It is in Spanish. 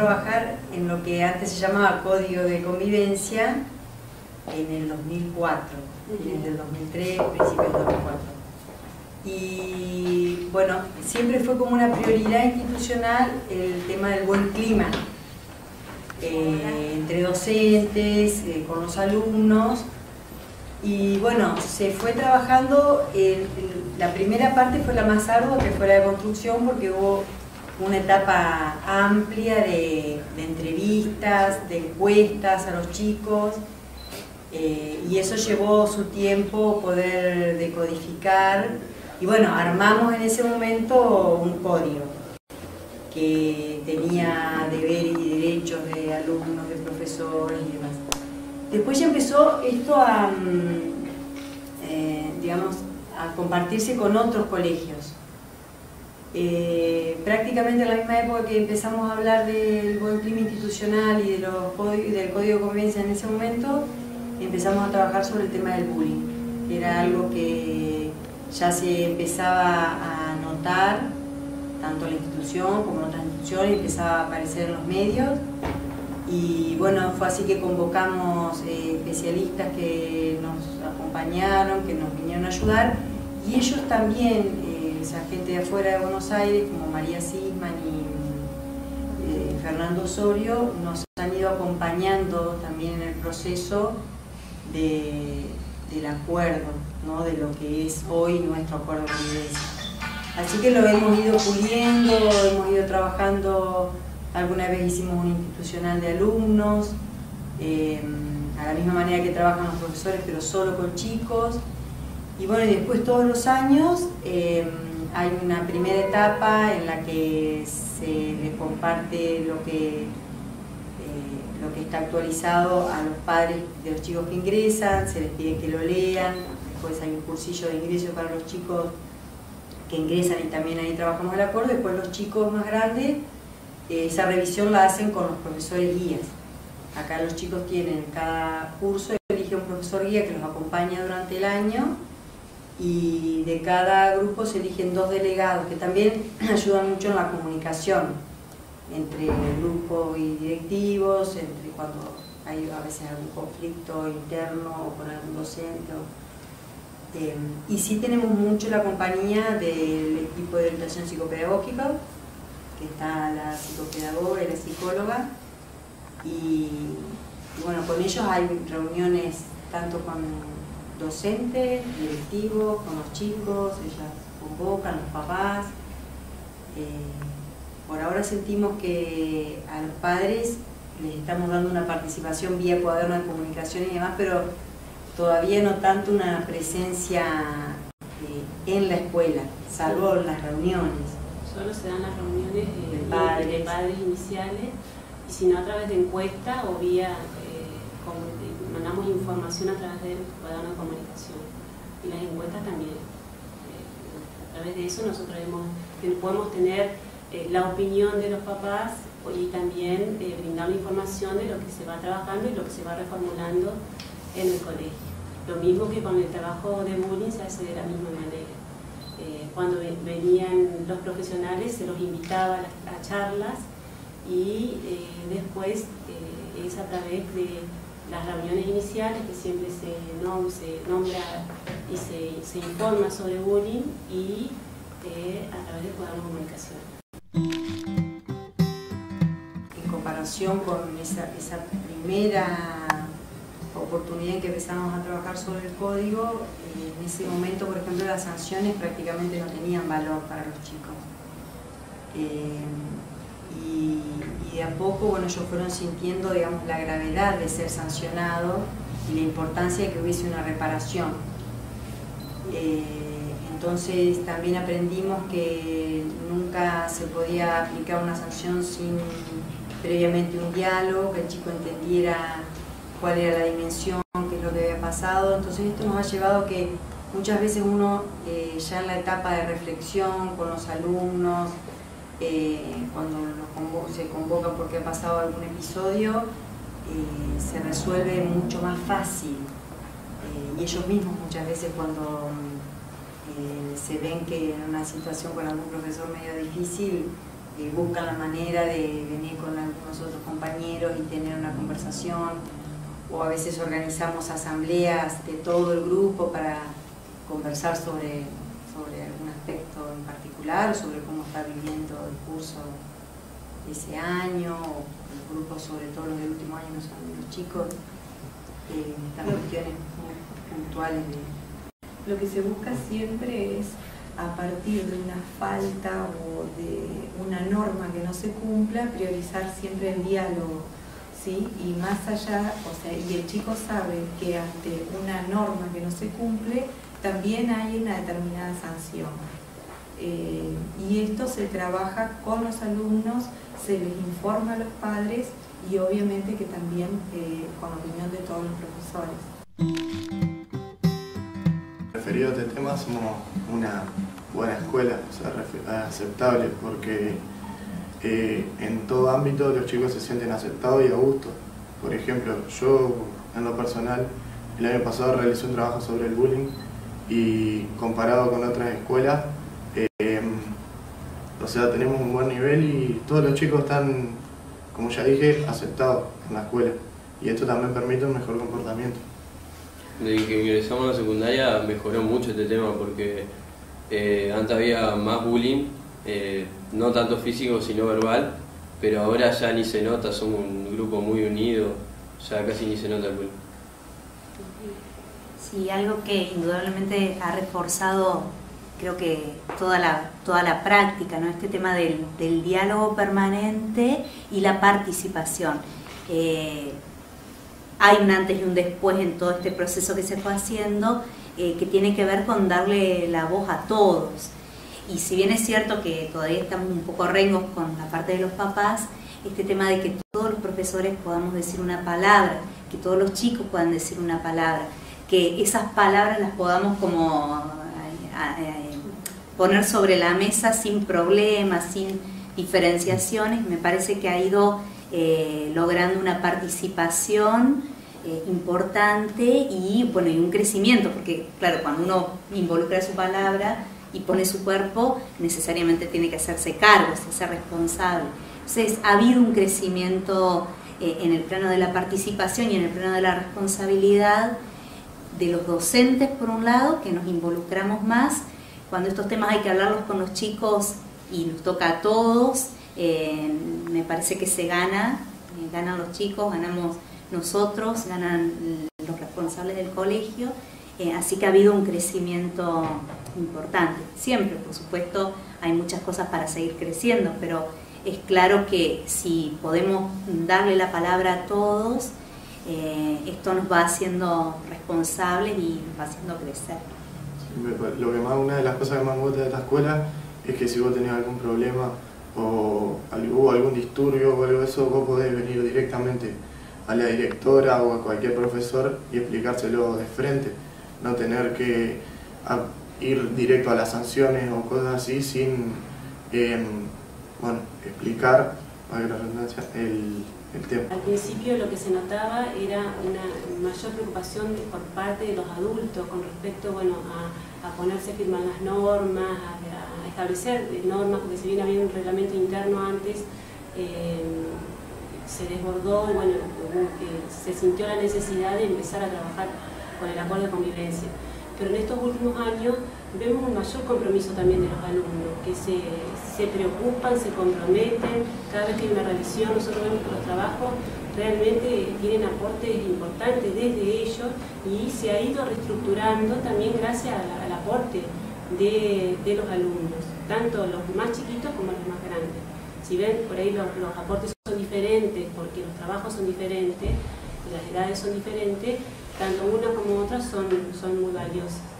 trabajar en lo que antes se llamaba Código de Convivencia en el 2004, desde el 2003, principios del 2004. Y bueno, siempre fue como una prioridad institucional el tema del buen clima entre docentes, con los alumnos. Y bueno, se fue trabajando, la primera parte fue la más ardua, que fue la de construcción, porque hubo una etapa amplia de entrevistas, de encuestas a los chicos, y eso llevó su tiempo poder decodificar. Y bueno, armamos en ese momento un código que tenía deberes y derechos de alumnos, de profesores y demás. Después ya empezó esto a, digamos, a compartirse con otros colegios. Prácticamente en la misma época que empezamos a hablar del buen clima institucional y del Código de Convivencia en ese momento, empezamos a trabajar sobre el tema del bullying. Era algo que ya se empezaba a notar, tanto en la institución como en otras instituciones, empezaba a aparecer en los medios. Y bueno, fue así que convocamos especialistas que nos acompañaron, que nos vinieron a ayudar, y ellos también, esa gente de afuera de Buenos Aires, como María Sisman y Fernando Osorio, nos han ido acompañando también en el proceso del acuerdo, ¿no? De lo que es hoy nuestro acuerdo de convivencia. Así que lo hemos ido puliendo, hemos ido trabajando. Alguna vez hicimos un institucional de alumnos, a la misma manera que trabajan los profesores, pero solo con chicos. Y bueno, y después todos los años hay una primera etapa en la que se les comparte lo que está actualizado a los padres de los chicos que ingresan, se les pide que lo lean. Después hay un cursillo de ingreso para los chicos que ingresan y también ahí trabajamos el acuerdo. Después los chicos más grandes, esa revisión la hacen con los profesores guías. Acá los chicos tienen, cada curso elige un profesor guía que los acompaña durante el año, y de cada grupo se eligen 2 delegados que también ayudan mucho en la comunicación entre el grupo y directivos, entre cuando hay a veces algún conflicto interno o con algún docente. Y sí tenemos mucho la compañía del equipo de orientación psicopedagógica, que está la psicopedagoga y la psicóloga, y bueno, con ellos hay reuniones tanto con docentes, directivos, con los chicos, ellas convocan, los papás. Por ahora sentimos que a los padres les estamos dando una participación vía cuaderno de comunicación y demás, pero todavía no tanto una presencia en la escuela, salvo en las reuniones. Solo se dan las reuniones de padres iniciales, y si no a través de encuesta o vía, mandamos información a través del cuaderno de comunicación. Y las encuestas también. A través de eso nosotros podemos tener la opinión de los papás y también brindar la información de lo que se va trabajando y lo que se va reformulando en el colegio. Lo mismo que con el trabajo de bullying se hace de la misma manera. Cuando venían los profesionales se los invitaba a charlas, y después es a través de las reuniones iniciales que siempre se nombra y se informa sobre bullying, y a través del cuaderno de comunicación. En comparación con esa primera oportunidad en que empezamos a trabajar sobre el código, en ese momento, por ejemplo, las sanciones prácticamente no tenían valor para los chicos. Y de a poco, bueno, ellos fueron sintiendo, digamos, la gravedad de ser sancionados y la importancia de que hubiese una reparación. Entonces también aprendimos que nunca se podía aplicar una sanción sin previamente un diálogo, que el chico entendiera cuál era la dimensión, qué es lo que había pasado. Entonces esto nos ha llevado a que muchas veces uno, ya en la etapa de reflexión con los alumnos, cuando se convoca porque ha pasado algún episodio, se resuelve mucho más fácil. Y ellos mismos muchas veces cuando se ven que en una situación con algún profesor medio difícil, buscan la manera de venir con algunos otros compañeros y tener una conversación, o a veces organizamos asambleas de todo el grupo para conversar sobre algún aspecto en particular, o sobre cómo está viviendo el curso ese año, o el grupo, sobre todo los del último año, son los chicos, estas cuestiones muy puntuales de... Lo que se busca siempre es, a partir de una falta o de una norma que no se cumpla, priorizar siempre el diálogo, ¿sí? Y más allá, o sea, y el chico sabe que ante una norma que no se cumple, también hay una determinada sanción. Y esto se trabaja con los alumnos, se les informa a los padres y obviamente que también con la opinión de todos los profesores. Referido a este tema, somos una buena escuela, o sea, aceptable, porque en todo ámbito los chicos se sienten aceptados y a gusto. Por ejemplo, yo en lo personal, el año pasado realicé un trabajo sobre el bullying y comparado con otras escuelas, o sea, tenemos un buen nivel y todos los chicos están, como ya dije, aceptados en la escuela, y esto también permite un mejor comportamiento. Desde que ingresamos a la secundaria mejoró mucho este tema, porque antes había más bullying, no tanto físico sino verbal, pero ahora ya ni se nota, somos un grupo muy unido, ya casi ni se nota el bullying. Sí, algo que indudablemente ha reforzado, creo que toda la práctica, ¿no? Este tema del diálogo permanente y la participación. Hay un antes y un después en todo este proceso que se fue haciendo, que tiene que ver con darle la voz a todos. Y si bien es cierto que todavía estamos un poco rengos con la parte de los papás, este tema de que todos los profesores podamos decir una palabra, que todos los chicos puedan decir una palabra, que esas palabras las podamos como poner sobre la mesa sin problemas, sin diferenciaciones, me parece que ha ido logrando una participación importante y, bueno, y un crecimiento, porque claro, cuando uno involucra su palabra y pone su cuerpo, necesariamente tiene que hacerse cargo, hacerse responsable. Entonces ha habido un crecimiento en el plano de la participación y en el plano de la responsabilidad de los docentes, por un lado, que nos involucramos más. Cuando estos temas hay que hablarlos con los chicos y nos toca a todos, me parece que se ganan los chicos, ganamos nosotros, ganan los responsables del colegio, así que ha habido un crecimiento importante. Siempre, por supuesto, hay muchas cosas para seguir creciendo, pero es claro que si podemos darle la palabra a todos, esto nos va haciendo responsables y nos va haciendo crecer. Una de las cosas que más me gusta de esta escuela es que si vos tenés algún problema o hubo algún disturbio o algo de eso, vos podés venir directamente a la directora o a cualquier profesor y explicárselo de frente, no tener que ir directo a las sanciones o cosas así sin explicar, valga la redundancia, el tema. Al principio lo que se notaba era una mayor preocupación por parte de los adultos con respecto, bueno, a ponerse a firmar las normas, a establecer normas, porque si bien había un reglamento interno antes, se desbordó y bueno, se sintió la necesidad de empezar a trabajar con el acuerdo de convivencia. Pero en estos últimos años vemos un mayor compromiso también de los alumnos, que se preocupan, se comprometen, cada vez que hay una revisión nosotros vemos que los trabajos realmente tienen aportes importantes desde ellos y se ha ido reestructurando también gracias al aporte de los alumnos, tanto los más chiquitos como los más grandes. Si ven, por ahí los aportes son diferentes, porque los trabajos son diferentes, las edades son diferentes, tanto una como otra son muy valiosas.